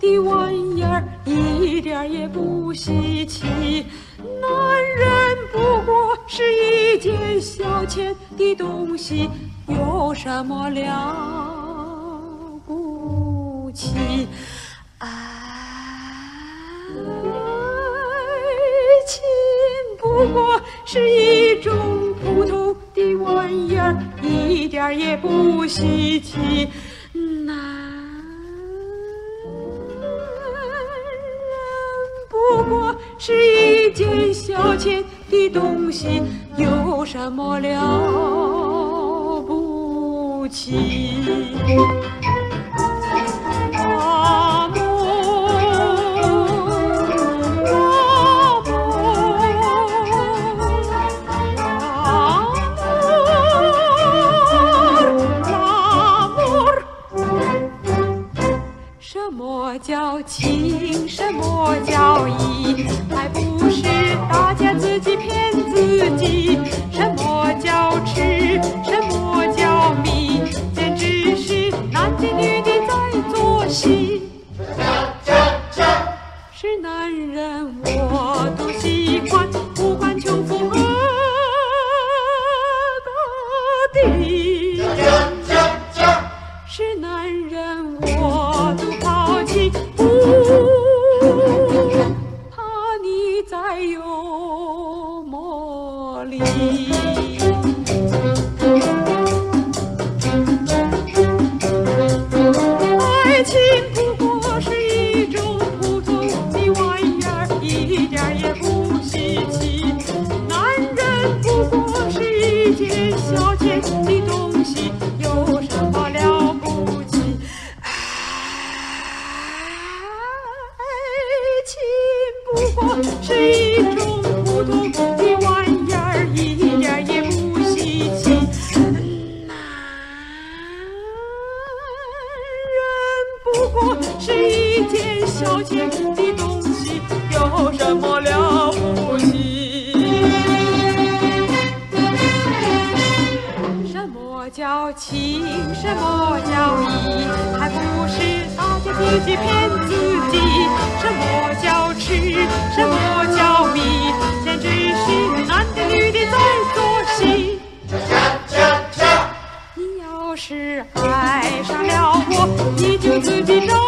的玩意儿，一点也不稀奇。男人不过是一件消遣的东西，有什么了不起？爱情不过是一种普通的玩意儿，一点也不稀奇。男人不过是一件消遣的东西，有什么了不起？什么叫情？什么叫义？还不是大家自己骗自己。什么叫痴？什么叫迷？简直是男的女的在做戏。是男人我都喜欢，不管穷富何个地。是男人我都抛弃，不怕你再有魔力。爱情不过是一种普通的玩意儿，一点也不稀奇。男人不过是一件消遣的东西，有什么了不起？不过是一种普通的玩意儿，一点也不稀奇。男人不过是一件消遣的东西，有什么了不起？什么叫情？什么叫义？还不是大家自己骗自己。什么叫痴？什么叫迷？简直是男的女的在做戏。你要是爱上了我，你就自己找